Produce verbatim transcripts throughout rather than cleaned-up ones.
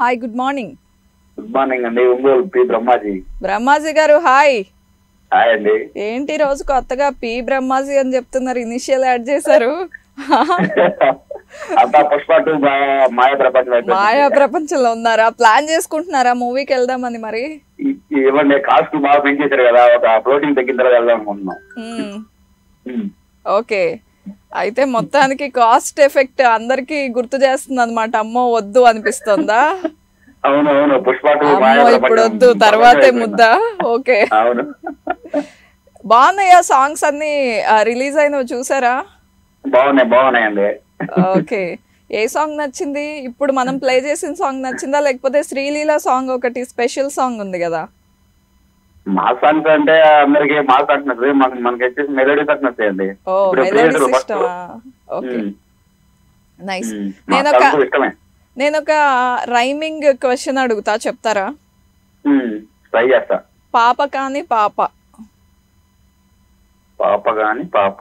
Hi good morning. Good morning అండి. Ongole P Brahmaji. Brahmaji గారు hi. Hi అండి. ఏంటి రోజు కొత్తగా పి బ్రహ్మాజీ అని చెప్తున్నారు, ఇనిషియల్ యాడ్ చేశారు. అంతా పుష్ప టూ మాయా ప్రపంచం మాయా ప్రపంచంలో ఉన్నారా? ప్లాన్ చేసుకుంటున్నారా మూవీకి వెళ్దామని? మరి ఇవ్వండి, కాస్ట్ బాగా పెంచేశారు కదా, ఒక ఫ్లోటింగ్ తగ్గిన తర్వాత వెళ్దాం అనుకుంటున్నాం. ఓకే, అయితే మొత్తానికి కాస్ట్ ఎఫెక్ట్ అందరికి గుర్తు చేస్తుంది అనమాట. అమ్మో వద్దు అనిపిస్తుందా? అవును అవును, పుష్ప టూ అమ్మో ఇప్పుడు వద్దు, తర్వాతే ముద్ద. ఓకే, అవును. బాగున్నాయా సాంగ్స్ అన్ని? రిలీజ్ అయినవి చూసారా? బాగున్నాయి బాగున్నాయండి. ఓకే, ఏ సాంగ్ నచ్చింది? ఇప్పుడు మనం ప్లే చేసిన సాంగ్ నచ్చిందా, లేకపోతే శ్రీలీల సాంగ్ ఒకటి స్పెషల్ సాంగ్ ఉంది కదా? మా సాంగ్స్ అంటే అందరికి మా సాంగ్స్ నచ్చుతాయి, మనకి మనకి వచ్చేసి మెలోడీ సాంగ్స్ నచ్చాయండి. ఓ మెలోడీ ఇష్టమా? Okay nice. నేను ఒక నేను ఒక రైమింగ్ క్వశ్చన్ అడుగుతా, చెప్తారా? ట్రై చేస్తా. పాప కాని పాప. పాప కాని పాప.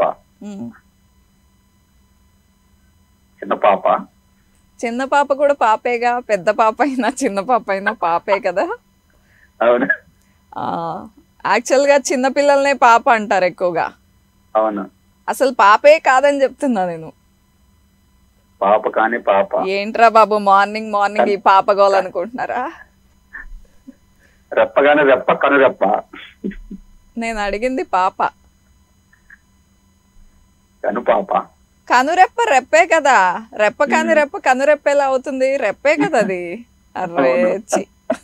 చిన్న పాప. చిన్న పాప కూడా పాపేగా, పెద్ద పాప అయినా చిన్న పాప అయినా పాపే కదా. అవును. యాక్చువల్ గా చిన్న పిల్లల్నే పాప అంటారు ఎక్కువగా. అవును. అసలు పాపే కాదని చెప్తున్నా నేను. పాప కాని పాప. ఏంట్రా బాబు మార్నింగ్ మార్నింగ్ ఈ పాప గోల్ అనుకుంటున్నారా? రెప్పగానే రెప్ప కను రెప్ప. నేను అడిగింది పాప. కను పాప. కనురెప్ప రెప్పే కదా. రెప్ప కాని రెప్ప కనురెప్పేలా అవుతుంది? రెప్పే కదా అది. అర్రేచి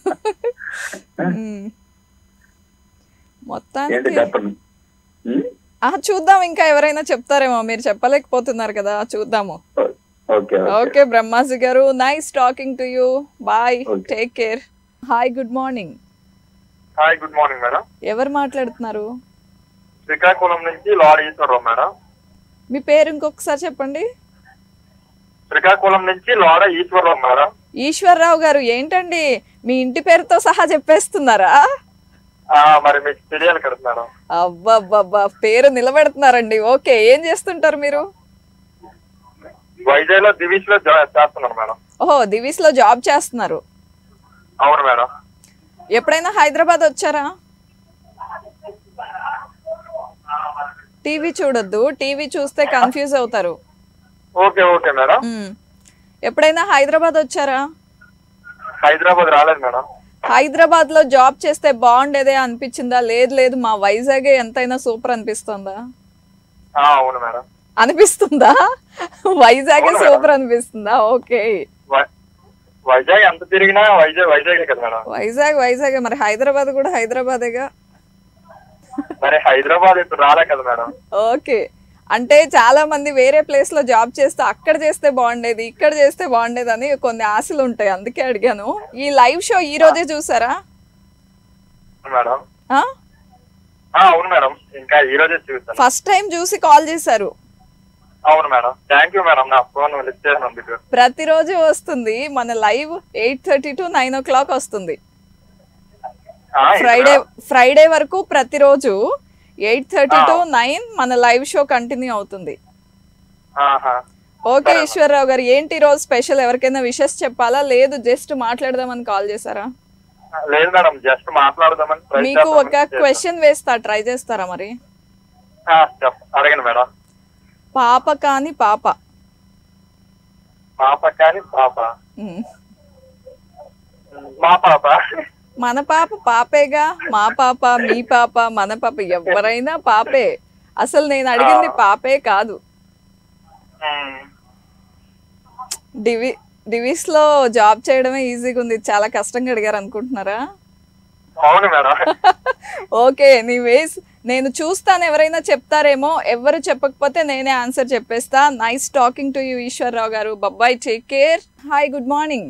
మొత్తానికి చూద్దాం, ఇంకా ఎవరైనా చెప్తారేమో, మీరు చెప్పలేకపోతున్నారు కదా, చూద్దాము. ఓకే బ్రహ్మాజీ గారు, nice talking to you. Bye, take care. Hi good morning. Hi good morning madam. ఎవరు మాట్లాడుతున్నారు? శ్రీకాకుళం నుంచి లార్డ్ ఈశ్వరరావు మేడం. మీ పేరు ఇంకొకసారి చెప్పండి. శ్రీకాకుళం నుంచి లార్డ్ ఈశ్వరరావు మేడం. ఈశ్వరరావు గారు ఏంటండి మీ ఇంటి పేరుతో సహా చెప్పేస్తున్నారా? మరి మీకు తెలియాలి కదా మేడం. అబ్బబ్బబ్బా, పేరు నిలబెడుతున్నారండి. ఓకే, ఏం చేస్తుంటారు మీరు? వైజాగ్ లో దివిస్ లో చేస్తున్నారు మేడం. ఓహో, దివిస్ లో జాబ్ చేస్తున్నారు. అవును మేడం. ఎప్పుడైనా హైదరాబాద్ వచ్చారా? టీవీ చూడొద్దు, టీవీ చూస్తే కన్ఫ్యూజ్ అవుతారు. Okay okay madam. ఎప్పుడైనా హైదరాబాద్ వచ్చారా? హైదరాబాద్ రాలేదు మేడం. హైదరాబాద్ లో జాబ్ చేస్తే బాగుండేదే అనిపించిందా? లేదు లేదు మా వైజాగ్ ఎంతైనా సూపర్ అనిపిస్తుందా? అవును మేడం. అనిపిస్తుందా? వైజాగ్ సూపర్ అనిపిస్తుందా? ఓకే, వైజాగ్ ఎంత తిరిగినా వైజాగ్ వైజాగ్ కదా మేడం. వైజాగ్ వైజాగ్ మరి హైదరాబాద్ కూడా హైదరాబాదేగా. మరి హైదరాబాద్ ఇప్పుడు రాలే కదా మేడం. ఓకే, అంటే చాలా మంది వేరే ప్లేస్ లో జాబ్ చేస్తే అక్కడ చేస్తే బాగుండేది, ఇక్కడ చేస్తే బాగుండేది అని కొన్ని ఆశలు ఉంటాయి, అందుకే అడిగాను. ఈ లైవ్ షో ఈ రోజే చూసారా మేడం? అవును మేడం, ఇంకా ఈ రోజే చూసాను. ఫస్ట్ టైం చూసి కాల్ చేశారు. అవును మేడం, థ్యాంక్ యూ మేడం. నా ఫోన్ లిఫ్ట్ చేసినందుకు. ప్రతిరోజు వస్తుంది మన live, eight thirty to nine o'clock వస్తుంది. ఫ్రైడే ఫ్రైడే వరకు ప్రతిరోజు ఎయిట్ థర్టీ టు నైన్ మన లైవ్ షో కంటిన్యూ అవుతుంది. ఓకే ఈశ్వరరావు గారు, ఏంటి రోజు స్పెషల్? ఎవరికైనా విషెస్ చెప్పాలా, లేదు జస్ట్ మాట్లాడదామని కాల్ చేశారా? లేదు మేడం, జస్ట్ మాట్లాడదామని. మీకు ఒక క్వశ్చన్ వేస్తా, ట్రై చేస్తారా మరి? అడగండి మేడం. పాప కాని పాప. పాప కాని పాప. మా పాప. మన పాప పాపేగా. మా పాప, మీ పాప, మన పాప, ఎవరైనా పాపే. అసలు నేను అడిగింది పాపే కాదు. డివి డివిస్ లో జాబ్ చేయడమే ఈజీగా ఉంది, చాలా కష్టంగా అడిగారు అనుకుంటున్నారా? అవును మేడం. ఓకే, నీ వేస్ నేను చూస్తాను, ఎవరైనా చెప్తారేమో. ఎవరు చెప్పకపోతే నేనే ఆన్సర్ చెప్పేస్తా. Nice talking to you Eswararao గారు. Bye, take care. Hi good morning.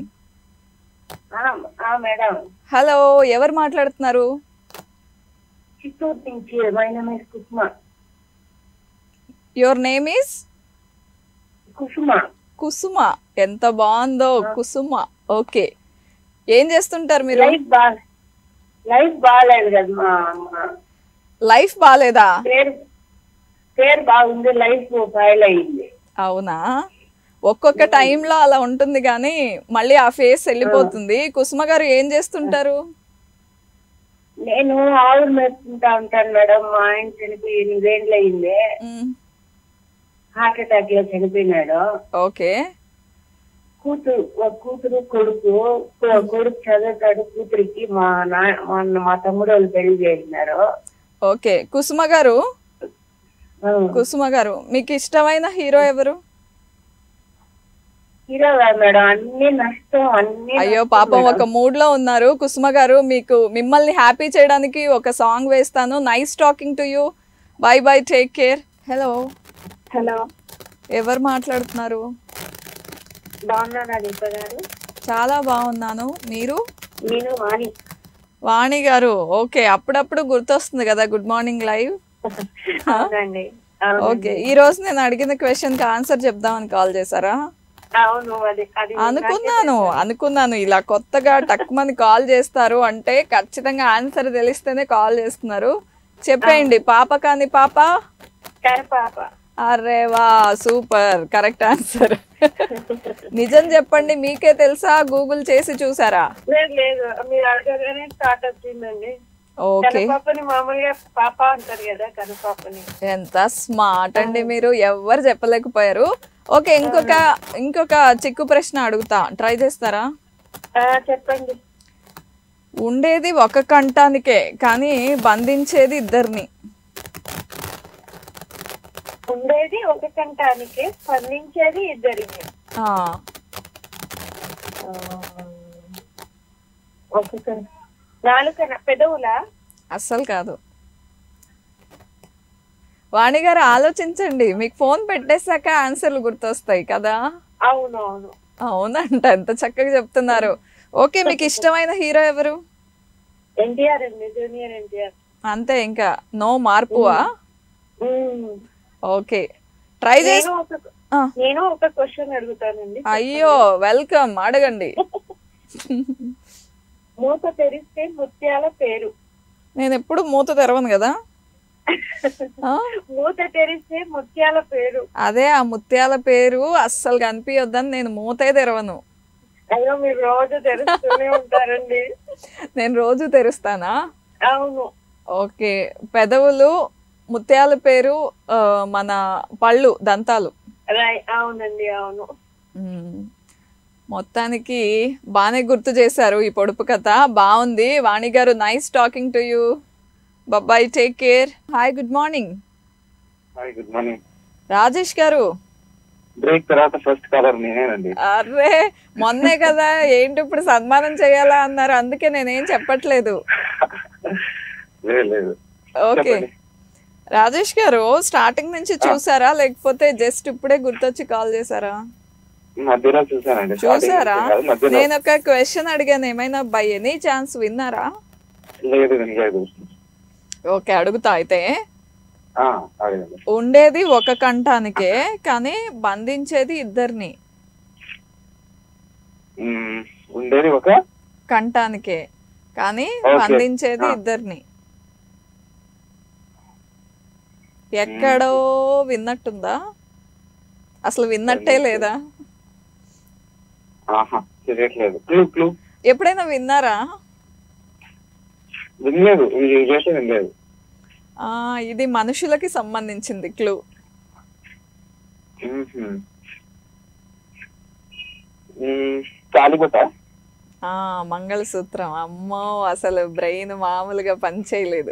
Hello, ఎవరు మాట్లాడుతున్నారు? చిత్తూరు నుంచి. My name is Kusuma. Your name is? Kusuma. Kusuma, ఎంత బాగుందో కుసుమ. ఓకే, ఏం చేస్తుంటారు మీరు? లైఫ్ బా లైఫ్ బాగాలేదు కదా. లైఫ్ బాగాలేదా? పేరు పేరు బాగుంది, లైఫ్ ఫైల్ అయింది. అవునా? ఒక్కొక్క టైంలో అలా ఉంటుంది కానీ మళ్ళీ ఆ ఫేస్ వెళ్ళిపోతుంది. కుసుమ గారు ఏం చేస్తుంటారు? నేను ఆవులు మేపుకుంటా ఉంటాను మేడం. మా ఆయన చనిపోయి ఎనిమిదేళ్ళు అయింది. హార్ట్ అటాక్ లో చనిపోయినాడు. ఓకే. కూతురు ఒక కూతురు కొడుకు కొడుకు చదువుతాడు. కూతురికి మా నా మా తమ్ముడు వాళ్ళు పెళ్లి చేసినారు. ఓకే. కుసుమ గారు కుసుమ గారు మీకు ఇష్టమైన హీరో ఎవరు? హీరో మేడం అన్ని నష్టం అన్ని. అయ్యో పాపం ఒక మూడ్ లో ఉన్నారు కుసుమ గారు. మీకు మిమ్మల్ని హ్యాపీ చేయడానికి ఒక సాంగ్ వేస్తాను. Nice talking to you. Bye bye, take care. Hello hello, ఎవరు మాట్లాడుతున్నారు? బాగున్నారా దీప గారు? చాలా బాగున్నాను. మీరు? నేను వాణి. వాణి గారు, ఓకే. అప్పుడప్పుడు గుర్తొస్తుంది కదా గుడ్ మార్నింగ్ లైవ్. ఓకే, ఈ రోజు నేను అడిగిన క్వశ్చన్ కి ఆన్సర్ చెప్దామని కాల్ చేశారా? అనుకున్నాను అనుకున్నాను ఇలా కొత్తగా టక్మని కాల్ చేస్తారు అంటే ఖచ్చితంగా ఆన్సర్ తెలిస్తేనే కాల్ చేస్తున్నారు. చెప్పేయండి. పాప కాని పాప? అరే వా, సూపర్, కరెక్ట్ ఆన్సర్. నిజం చెప్పండి, మీకే తెలుసా గూగుల్ చేసి చూసారా? ఓకే. ఎంత స్మార్ట్ అండి మీరు, ఎవరు చెప్పలేకపోయారు. ఓకే, ఇంకొక ఇంకొక చిక్కు ప్రశ్న అడుగుతా, ట్రై చేస్తారా? చెప్పండి. ఉండేది ఒక కంఠానికే కానీ బంధించేది ఇద్దరిని. ఉండేది ఒక కంఠానికే బంధించేది ఇద్దరిని. నాలుక పెదవులా? అస్సలు కాదు. వాణి గారు ఆలోచించండి, మీకు ఫోన్ పెట్టేశాక ఆన్సర్లు గుర్తొస్తాయి కదా. అవునవును. అవునంట, ఎంత చక్కగా చెప్తున్నారు. ఓకే, మీకు ఇష్టమైన హీరో ఎవరు? ఎన్టీఆర్ అండి, జూనియర్ ఎన్టీఆర్. అంతే, ఇంకా నో మార్పువా? ఓకే, ట్రై చేసి. నేను ఒక క్వశ్చన్ అడుగుతానండి. అయ్యో, వెల్కమ్, అడగండి. మూత తెరిస్తే ముత్యాల పేరు. నేను ఎప్పుడు మూత తెరవను కదా. మూత తెరిస్తే ముత్యాల పేరు. అదే, ఆ ముత్యాల పేరు అస్సలు కనిపించొద్దని నేను మూతే తెరవను. అయ్యో, మీరు రోజు తెరుస్తూనే ఉంటారండి. నేను రోజు తెరుస్తానా? అవును. ఓకే, పెదవులు, ముత్యాల పేరు, మన పళ్ళు, దంతాలు. అవునండి, అవును. మొత్తానికి బాగానే గుర్తు చేశారు. ఈ పొడుపు కథ బాగుంది. వాణి గారు, nice talking to you. Bye, take care. Hi, good morning. Hi, good morning. Rajesh గారు, బ్రేక్ తర్వాత ఫస్ట్ కాలర్ నేనేనండి. అరే, మొన్నే కదా ఏంటి ఇప్పుడు సన్మానం చేయాలా అన్నారు, అందుకే నేనేం చెప్పట్లేదు. లేదు. ఓకే, రాజేష్ గారు స్టార్టింగ్ నుంచి చూసారా లేకపోతే జస్ట్ ఇప్పుడే గుర్తొచ్చి కాల్ చేశారా? మధ్యలో చూసానండి. చూసారా? నేను ఒక క్వశ్చన్ అడిగాను, ఏమైనా బై ఎనీ ఛాన్స్ విన్నారా? లేదు, వినలేదు. ఓకే, అడుగుతా అయితే. అడగండి. ఉండేది ఒక కంఠానికే కానీ బంధించేది ఇద్దరిని. ఉండేది ఒక కంఠానికే కానీ బంధించేది ఇద్దరిని. ఎక్కడో విన్నట్టుందా? అసలు విన్నట్టే లేదా? ఎప్పుడైనా విన్నారా? వినలేదు. వినలేదు. ఆ, ఇది మనుషులకి సంబంధించింది. క్లూ. ఆ, మంగళసూత్రం. అమ్మో, అసలు బ్రెయిన్ మామూలుగా పనిచేయలేదు.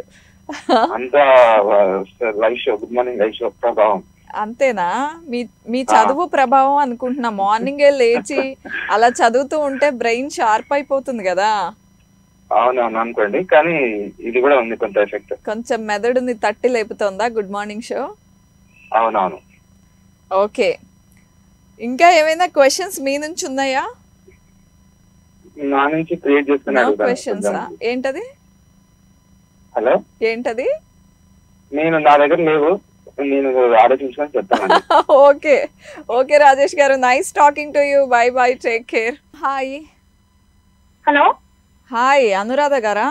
అంతేనా? మీ మీ చదువు ప్రభావం అనుకుంటున్నా. మార్నింగే లేచి అలా చదువుతూ ఉంటే బ్రెయిన్ షార్ప్ అయిపోతుంది కదా. అవునవును అనుకోండి, కానీ ఇది కూడా ఉంది కొంత ఎఫెక్ట్. కొంచెం మెదడుని తట్టి లేపుతోందా గుడ్ మార్నింగ్ షో? అవునవును. ఓకే, ఇంకా ఏమైనా క్వశ్చన్స్ మీ నుంచి ఉన్నాయా? నా నుంచి క్రియేట్ చేసుకున్నాను క్వశ్చన్స్. ఏంటది? హలో, ఏంటది? నేను నా దగ్గర లేవు, నేను ఆలోచించుకొని చెప్తాను. ఓకే ఓకే రాజేష్ గారు, nice talking to you. Bye bye, take care. Hi. Hello. Hi, అనురాధ గారా?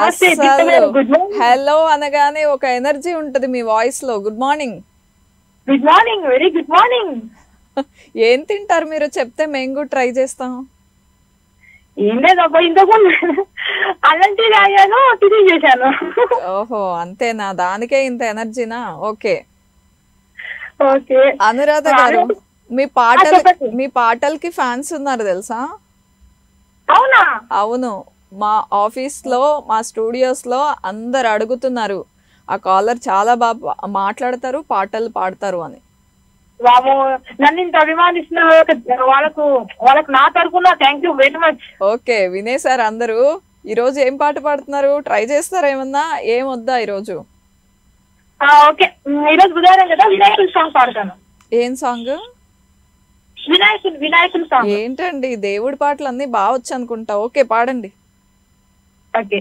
నమస్తే. హలో అనగానే ఒక ఎనర్జీ ఉంటది మీ వాయిస్ లో. Good morning. Good morning, very good morning. ఏం తింటారు మీరు చెప్తే మేము కూడా ట్రై చేస్తాం. ఏం లేదబ్బా, ఇంతకుముందు అలాంటి తాగాను, టిఫిన్ చేశాను. ఓహో అంతేనా, దానికే ఇంత ఎనర్జీనా? ఓకే ఓకే అనురాధ గారు, మీ పాటలు మీ పాటలకి ఫ్యాన్స్ ఉన్నారు తెలుసా? అవునా? అవును, మా ఆఫీస్ లో మా స్టూడియోస్ లో అందరు అడుగుతున్నారు ఆ కాలర్ చాలా బాగా మాట్లాడతారు, పాటలు పాడతారు అని. వాము, నన్ను ఇంత అభిమానిస్తున్న వాళ్ళకు వాళ్ళకు నా తరఫున thank you very much. Okay వినేశారు అందరూ. ఈ రోజు ఏం పాట పాడుతున్నారు? ట్రై చేస్తారా ఏమన్నా? ఏం వద్దా ఈరోజు? ఓకే, ఈరోజు బుధవారం కదా, వినాయకుడి సాంగ్ పాడతాను. ఏం సాంగ్? వినాయకుడు వినాయకుడి సాంగ్. ఏంటండి దేవుడి పాటలు అన్ని బాగా వచ్చు అనుకుంటా. ఓకే పాడండి. ఓకే.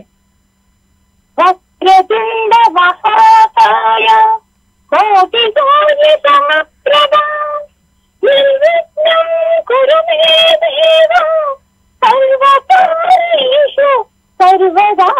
వక్రతుండ మహాకాయ కోటి సూర్య సమప్రభ నిర్విఘ్నం కురు మే దేవ సర్వకార్యేషు సర్వదా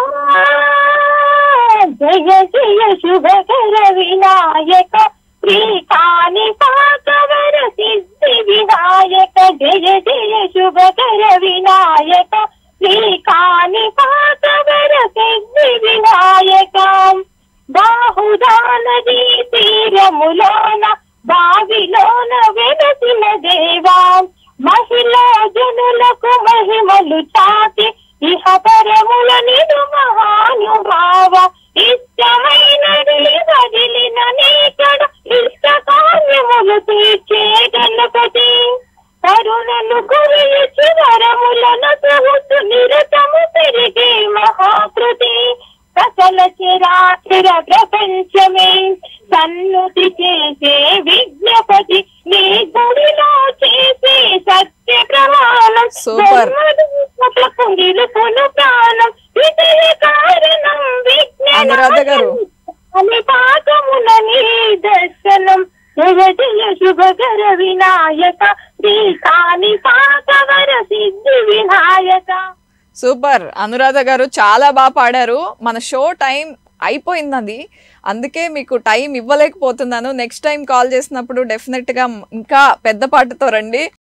జయ జయ శుభకర వినాయక శ్రీకాని పాకవర సిద్ధి వినాయక జయ జయ శుభకర వినాయక శ్రీకాని పాకవర సిద్ధి వినాయక బాహుదా నదీ తీరములోన బావిలోన వెలసిన దేవా మహిళా జనులకు మహిమలు చాటి ఇహ పరముల నిడు మహానుభావ ఇష్టమైనది వదిలిన నీకడ ఇష్ట కార్యములు తీర్చే గణపతి కరుణను కురిచి వరములను ప్రభుత్వ నిరతము పెరిగే మహాకృతి సకల చిరాచిర ప్రపంచమే సన్నుతి చేసే విజ్ఞపతి నీ గుడిలో చేసే సత్య ప్రమాణం సూపర్ ప్రాణం విజయ కారణం అనురాధ గారు విజ్ఞాన పాకమున నీ దర్శనం జయ జయ శుభకర వినాయక శ్రీకాని పాకవర సిద్ధి వినాయక. సూపర్ అనురాధ గారు, చాలా బాగా పాడారు. మన షో టైం అయిపోయింది, అందుకే మీకు టైం ఇవ్వలేకపోతున్నాను. నెక్స్ట్ టైం కాల్ చేసినప్పుడు డెఫినెట్గా ఇంకా పెద్ద పాటతో రండి.